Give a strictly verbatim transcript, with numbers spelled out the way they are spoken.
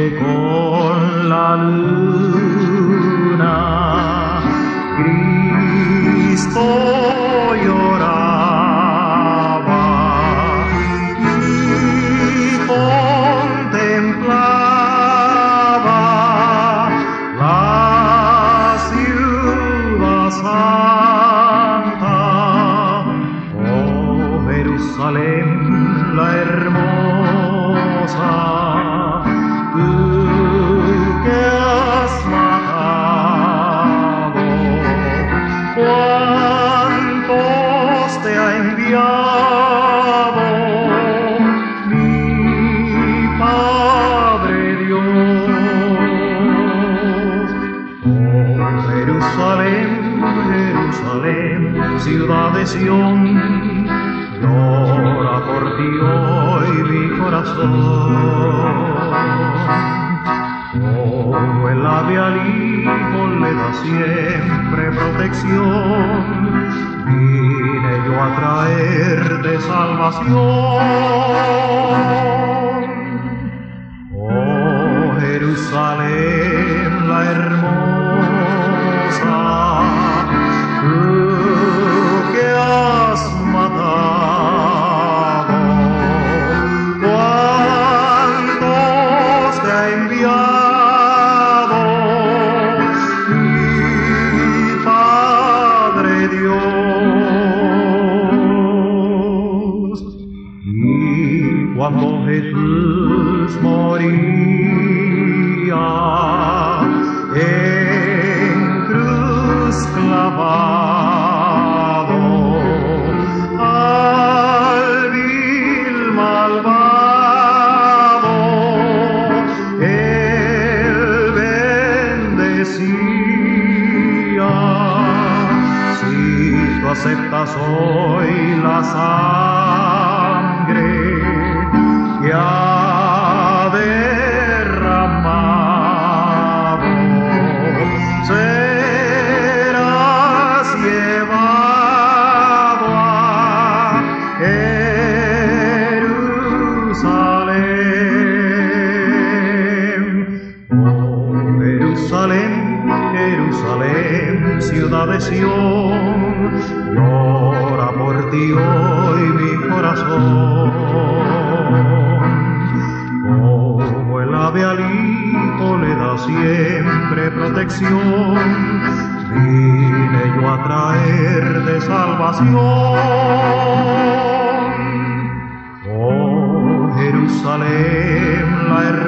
con la luna, Cristo lloraba y contemplaba la ciudad santa. Oh Jerusalén, la hermosa, tú que has matado, ¿cuántos te ha enviado mi Padre Dios? Oh Jerusalén, Jerusalén, ciudad de Sión, llora por ti hoy mi corazón. Como el ave al hijo le da siempre protección, vine yo a traerte salvación. Oh Jerusalén, la hermosa, tú que has matado, ¿cuántos te ha enviado mi Padre Dios? Y cuando Jesús moría en cruz clavado, al vil malvado él bendecía. Si tú aceptas hoy la sangre que ha derramado, serás llevado a Jerusalén. Oh Jerusalén, Jerusalén, ciudad de Sión, llora por ti hoy mi corazón. Como el ave al hijo le da siempre protección, vine yo a traerte salvación. Oh Jerusalén, la hermosa,